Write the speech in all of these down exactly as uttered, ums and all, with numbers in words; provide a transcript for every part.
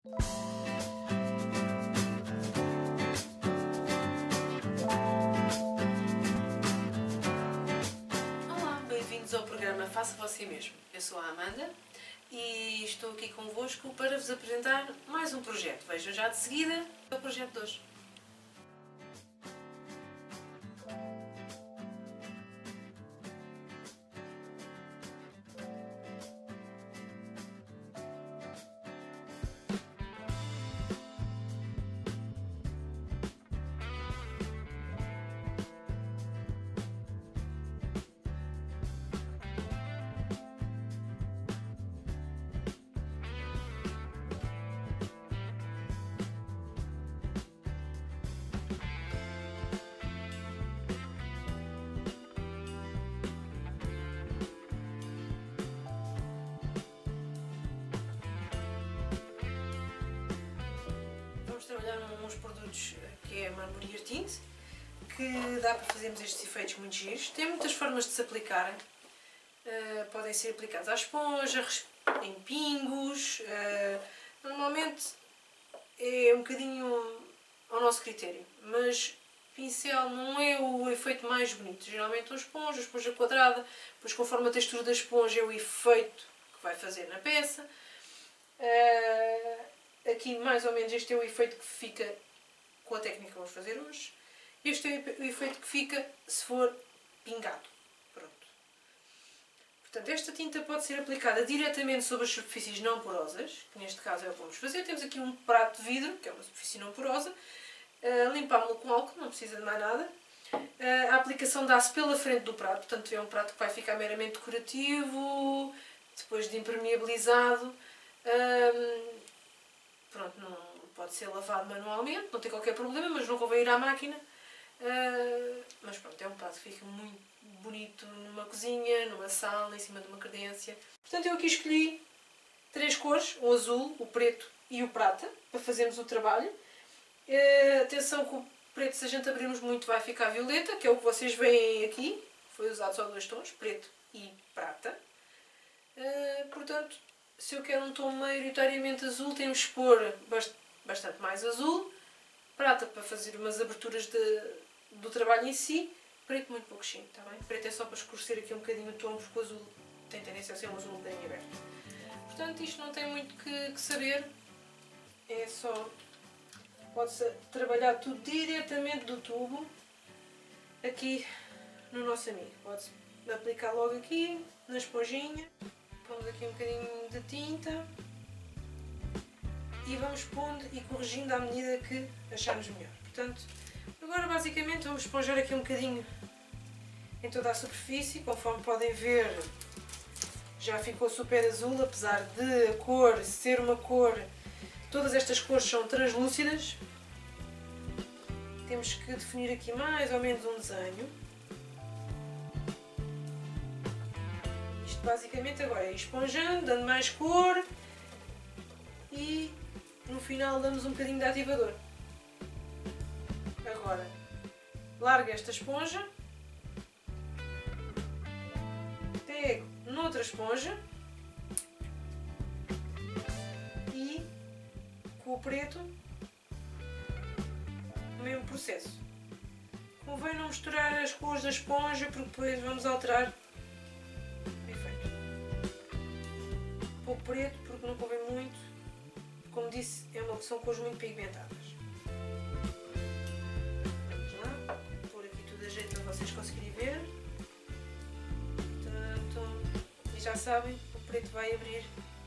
Olá, bem-vindos ao programa Faça Você Mesmo. Eu sou a Amanda e estou aqui convosco para vos apresentar mais um projeto. Vejam já de seguida o projeto de hoje. Trabalhar uns produtos que é a Marmoria Tint, que dá para fazermos estes efeitos muito giros. Tem muitas formas de se aplicarem. Uh, podem ser aplicados à esponja, em pingos. Uh, normalmente é um bocadinho ao nosso critério, mas pincel não é o efeito mais bonito. Geralmente a esponja, a esponja quadrada, depois conforme a textura da esponja é o efeito que vai fazer na peça. Uh, Aqui, mais ou menos, este é o efeito que fica com a técnica que vamos fazer hoje. Este é o efeito que fica se for pingado. Pronto. Portanto, esta tinta pode ser aplicada diretamente sobre as superfícies não porosas, que neste caso é o que vamos fazer. Temos aqui um prato de vidro, que é uma superfície não porosa. Uh, Limpámo-lo com álcool, não precisa de mais nada. Uh, a aplicação dá-se pela frente do prato, portanto é um prato que vai ficar meramente decorativo, depois de impermeabilizado. Uh, Pronto, não pode ser lavado manualmente, não tem qualquer problema, mas não convém ir à máquina. Uh, mas pronto, é um prato que fica muito bonito numa cozinha, numa sala, em cima de uma cadência. Portanto, eu aqui escolhi três cores, o azul, o preto e o prata, para fazermos o trabalho. Uh, atenção que o preto, se a gente abrirmos muito, vai ficar violeta, que é o que vocês veem aqui. Foi usado só dois tons, preto e prata. Uh, portanto, se eu quero um tom maioritariamente azul, temos que pôr bastante mais azul, prata para fazer umas aberturas de, do trabalho em si, preto muito pouquinho, está bem? Preto é só para escurecer aqui um bocadinho o tom, porque o azul tem tendência a ser um azul um bocadinho aberto. Portanto, isto não tem muito que, que saber, é só, pode-se trabalhar tudo diretamente do tubo, aqui no nosso amigo. Pode-se aplicar logo aqui, na esponjinha. Pomos aqui um bocadinho de tinta e vamos pondo e corrigindo à medida que acharmos melhor. Portanto, agora basicamente vamos esponjar aqui um bocadinho em toda a superfície. Conforme podem ver, já ficou super azul, apesar de a cor ser uma cor... Todas estas cores são translúcidas. Temos que definir aqui mais ou menos um desenho. Basicamente agora é esponjando, dando mais cor e no final damos um bocadinho de ativador. Agora largo esta esponja, pego noutra esponja e com o preto o mesmo processo. Convém não misturar as cores da esponja porque depois vamos alterar pouco preto, porque não convém muito, como disse, é uma, são cores muito pigmentadas. Vamos lá, vou pôr aqui tudo a jeito para vocês conseguirem ver. Portanto, e já sabem, o preto vai abrir.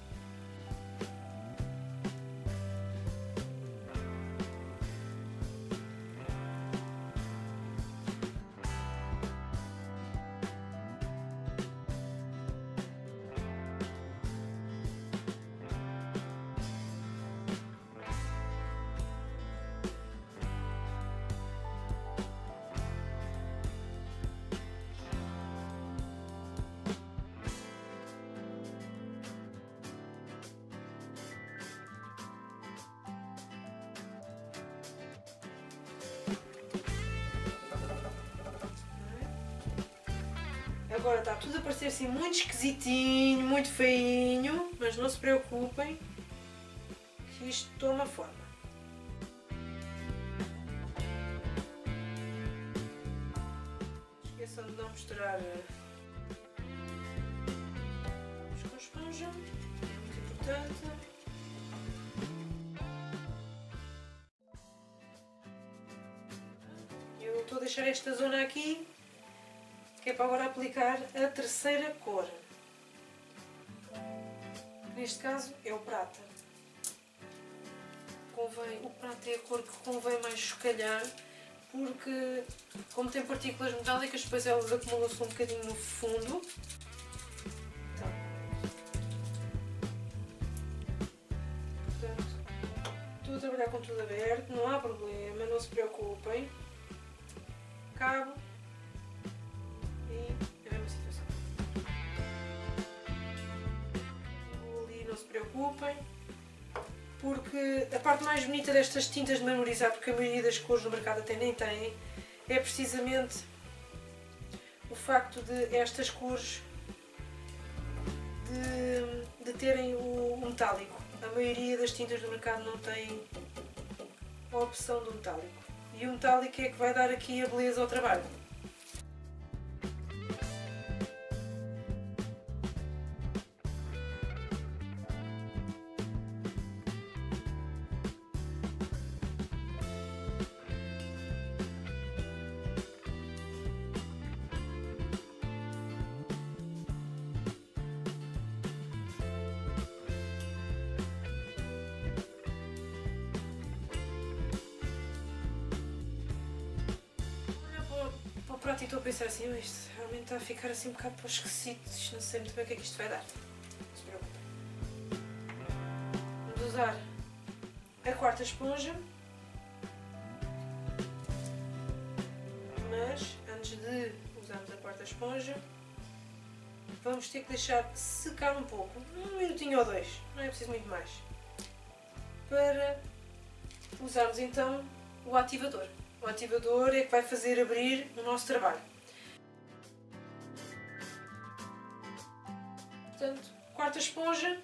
Agora está tudo a parecer assim muito esquisitinho, muito feinho, mas não se preocupem que isto toma forma. Esqueçam de não misturar com esponja, é muito importante. Eu estou a deixar esta zona aqui, que é para agora aplicar a terceira cor. Neste caso é o prata. Convém, o prata é a cor que convém mais chocalhar, porque como tem partículas metálicas, depois elas acumulam-se um bocadinho no fundo. Então, portanto, estou a trabalhar com tudo aberto, não há problema, não se preocupem. Cabo e a mesma situação. Vou ali, não se preocupem, porque a parte mais bonita destas tintas de marmorizar, porque a maioria das cores no mercado até nem tem, é precisamente o facto de estas cores de, de terem o, o metálico. A maioria das tintas do mercado não tem a opção do metálico. E o metálico é que vai dar aqui a beleza ao trabalho. Pronto, e estou a pensar assim, oh, isto realmente está a ficar assim um bocado para os esquisitos, não sei muito bem o que é que isto vai dar. Não se preocupe. Vamos usar a quarta esponja, mas antes de usarmos a quarta esponja, vamos ter que deixar secar um pouco, um minutinho ou dois, não é preciso muito mais, para usarmos então o ativador. O ativador é que vai fazer abrir o nosso trabalho. Portanto, quarta esponja,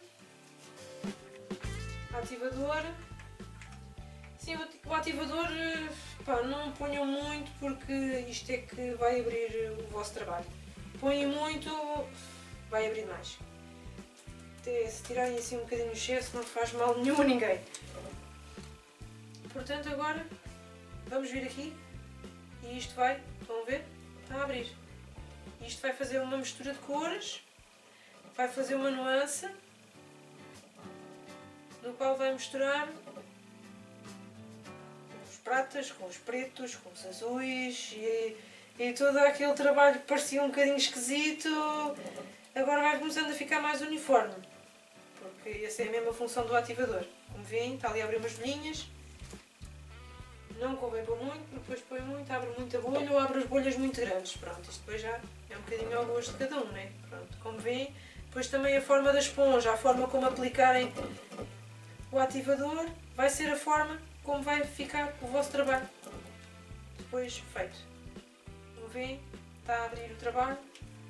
ativador. Sim, o ativador, pá, não ponham muito, porque isto é que vai abrir o vosso trabalho. Põem muito, vai abrir mais. Até se tirarem assim um bocadinho o excesso, não faz mal nenhum a ninguém. Portanto, agora vamos vir aqui e isto vai, estão a ver? Está a abrir. Isto vai fazer uma mistura de cores, vai fazer uma nuance, no qual vai misturar os pratas com os pretos, com os azuis e, e todo aquele trabalho que parecia um bocadinho esquisito, agora vai começando a ficar mais uniforme, porque essa é a mesma função do ativador. Como veem, está ali a abrir umas bolinhas. Não convém pôr muito, porque depois põe muito, abre muita bolha ou abre as bolhas muito grandes. Pronto, isto depois já é um bocadinho ao gosto de cada um, né? Pronto, como veem, depois também a forma da esponja, a forma como aplicarem o ativador, vai ser a forma como vai ficar o vosso trabalho depois feito. Como veem, está a abrir o trabalho.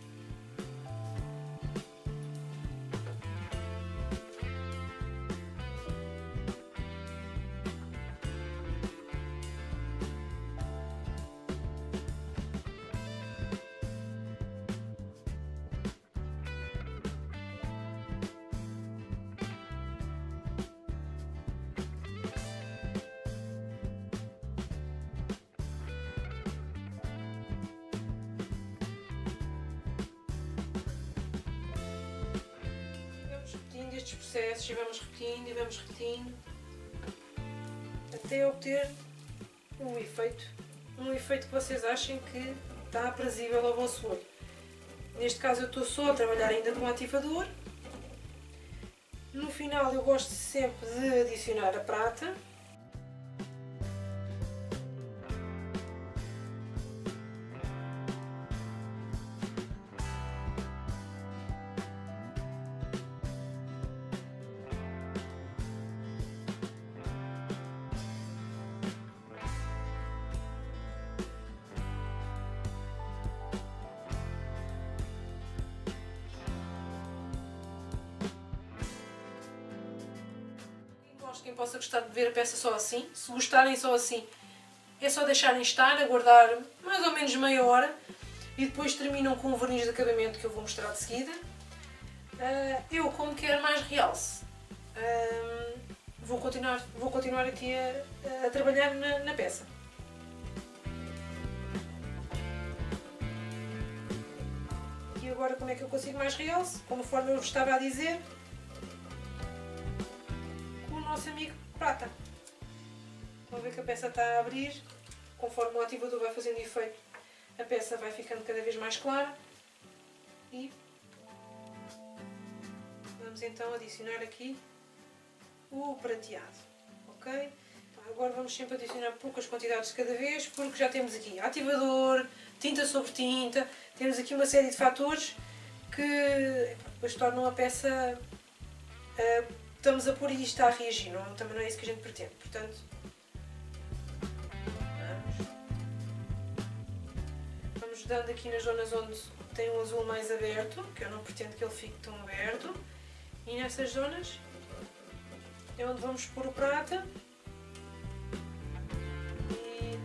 Estes processos e vamos repetindo e vamos repetindo até obter um efeito, um efeito que vocês achem que está aprazível ao vosso olho. Neste caso eu estou só a trabalhar ainda com o ativador. No final eu gosto sempre de adicionar a prata. quem possa gostar de ver a peça só assim. Se gostarem só assim, é só deixarem estar, aguardar mais ou menos meia hora e depois terminam com o verniz de acabamento que eu vou mostrar de seguida. Uh, eu, como quero mais realce, uh, vou, continuar, vou continuar aqui a, a trabalhar na, na peça. E agora como é que eu consigo mais realce? Conforme eu vos estava a dizer, com o nosso amigo prata. Vão ver que a peça está a abrir, conforme o ativador vai fazendo efeito, a peça vai ficando cada vez mais clara e vamos então adicionar aqui o prateado, ok? Então, agora vamos sempre adicionar poucas quantidades de cada vez, porque já temos aqui ativador, tinta sobre tinta, temos aqui uma série de fatores que depois tornam a peça, uh, estamos a pôr e está a reagir, não, também não é isso que a gente pretende, portanto dando aqui nas zonas onde tem um azul mais aberto, que eu não pretendo que ele fique tão aberto, e nessas zonas é onde vamos pôr o prata e,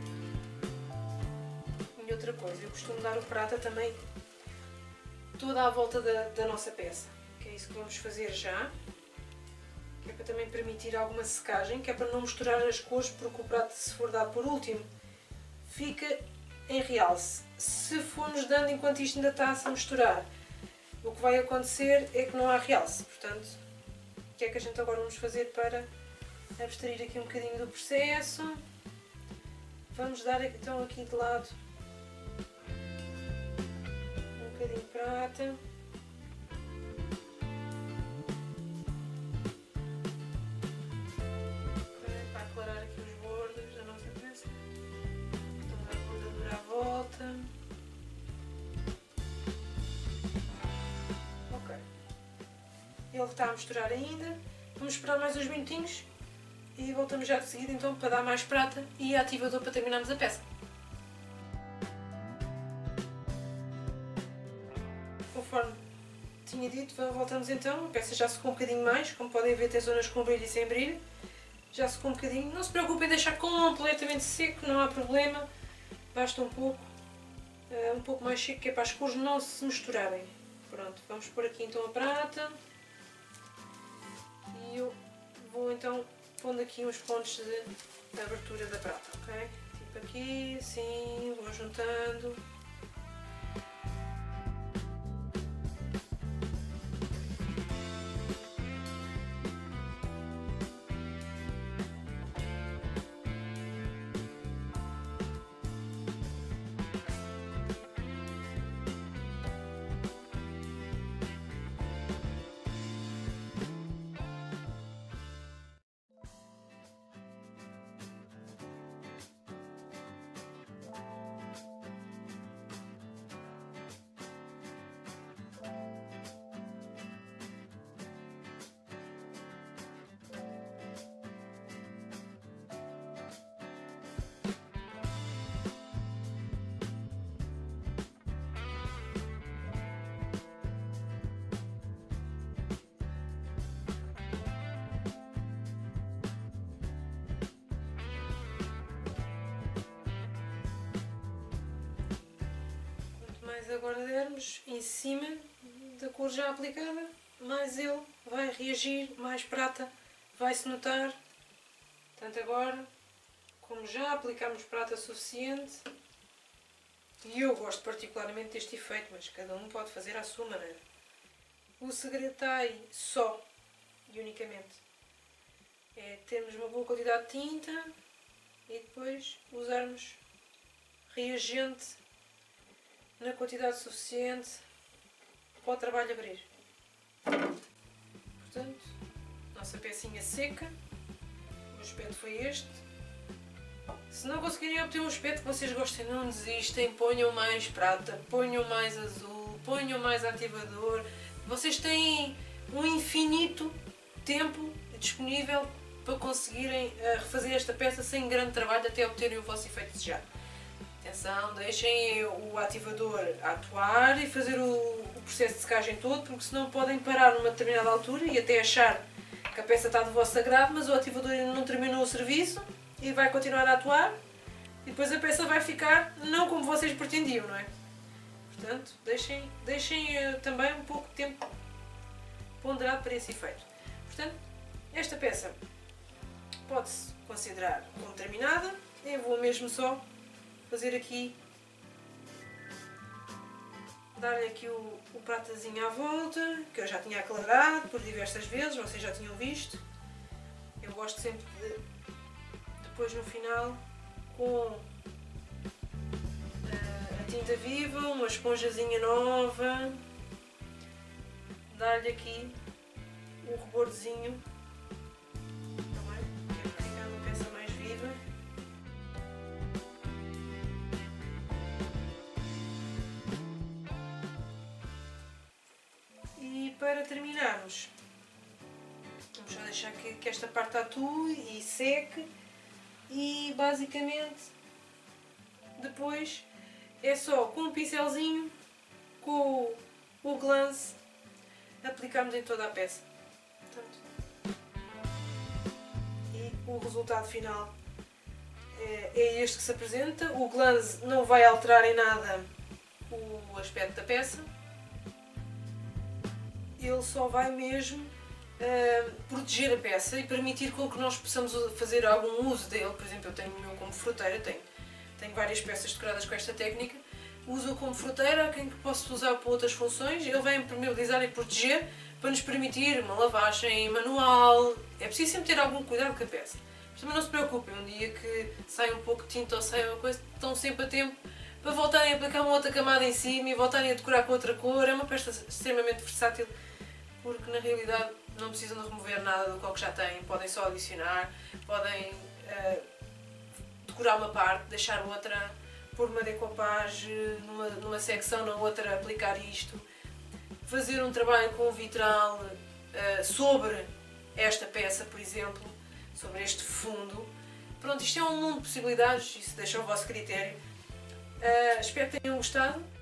e outra coisa, eu costumo dar o prata também toda à volta da, da nossa peça, que é isso que vamos fazer já, que é para também permitir alguma secagem, que é para não misturar as cores, porque o prata, se for dado por último, fica em realce. Se formos dando enquanto isto ainda está a se misturar, o que vai acontecer é que não há realce. Portanto, o que é que a gente agora vamos fazer para abstrair aqui um bocadinho do processo? Vamos dar então aqui de lado um bocadinho de prata. Para aclarar aqui os bordos da nossa peça. À volta. Ok. Ele está a misturar ainda. Vamos esperar mais uns minutinhos e voltamos já de seguida então para dar mais prata e ativador para terminarmos a peça. Conforme tinha dito, voltamos então. A peça já secou um bocadinho mais. Como podem ver, tem zonas com brilho e sem brilho. Já secou um bocadinho. Não se preocupem em deixar completamente seco, não há problema. Basta um pouco, uh, um pouco mais seco, que é para as cores não se misturarem. Pronto, vamos pôr aqui então a prata. E eu vou então pondo aqui uns pontos de abertura da prata, ok? Tipo aqui, assim, vou juntando. Mais agora dermos em cima da cor já aplicada, mais ele vai reagir, mais prata vai-se notar. Portanto, agora, como já aplicamos prata suficiente, e eu gosto particularmente deste efeito, mas cada um pode fazer à sua maneira. O segredo está aí só e unicamente. É termos uma boa quantidade de tinta e depois usarmos reagente na quantidade suficiente para o trabalho abrir. Portanto, nossa pecinha seca, o aspecto foi este. Se não conseguirem obter um aspecto que vocês gostem, não desistem, ponham mais prata, ponham mais azul, ponham mais ativador. Vocês têm um infinito tempo disponível para conseguirem refazer esta peça sem grande trabalho até obterem o vosso efeito desejado. Atenção, deixem o ativador atuar e fazer o, o processo de secagem todo, porque senão podem parar numa determinada altura e até achar que a peça está do vosso agrado, mas o ativador ainda não terminou o serviço e vai continuar a atuar e depois a peça vai ficar não como vocês pretendiam, não é? Portanto, deixem, deixem uh, também um pouco de tempo ponderado para esse efeito. Portanto, esta peça pode-se considerar como terminada. Eu vou mesmo só fazer aqui, dar-lhe aqui o, o pratazinho à volta, que eu já tinha aclarado por diversas vezes, vocês já tinham visto. Eu gosto sempre de, depois no final, com a tinta viva, uma esponjazinha nova, dar-lhe aqui o rebordozinho, também, que é para ficar uma peça mais viva. E para terminarmos, vamos só deixar que, que esta parte atue e seque e basicamente depois é só com um pincelzinho, com o, o glance, aplicarmos em toda a peça. Portanto, e o resultado final é, é este que se apresenta. O glaze não vai alterar em nada o aspecto da peça, ele só vai mesmo uh, proteger a peça e permitir com que nós possamos fazer algum uso dele. Por exemplo, eu tenho o meu como fruteira, tenho, tenho várias peças decoradas com esta técnica, uso-o como fruteira, quem posso usar para outras funções. Ele vai impermeabilizar e proteger para nos permitir uma lavagem manual. É preciso sempre ter algum cuidado com a peça. Mas também não se preocupem, um dia que sai um pouco de tinta ou sai uma coisa, estão sempre a tempo para voltarem a aplicar uma outra camada em cima e voltarem a decorar com outra cor. É uma peça extremamente versátil, porque na realidade não precisam de remover nada do qual que já têm, podem só adicionar, podem uh, decorar uma parte, deixar outra, pôr uma decoupage numa, numa secção, na outra aplicar isto, fazer um trabalho com o vitral uh, sobre esta peça, por exemplo, sobre este fundo. Pronto, isto é um mundo de possibilidades, isso deixa ao vosso critério. Uh, espero que tenham gostado.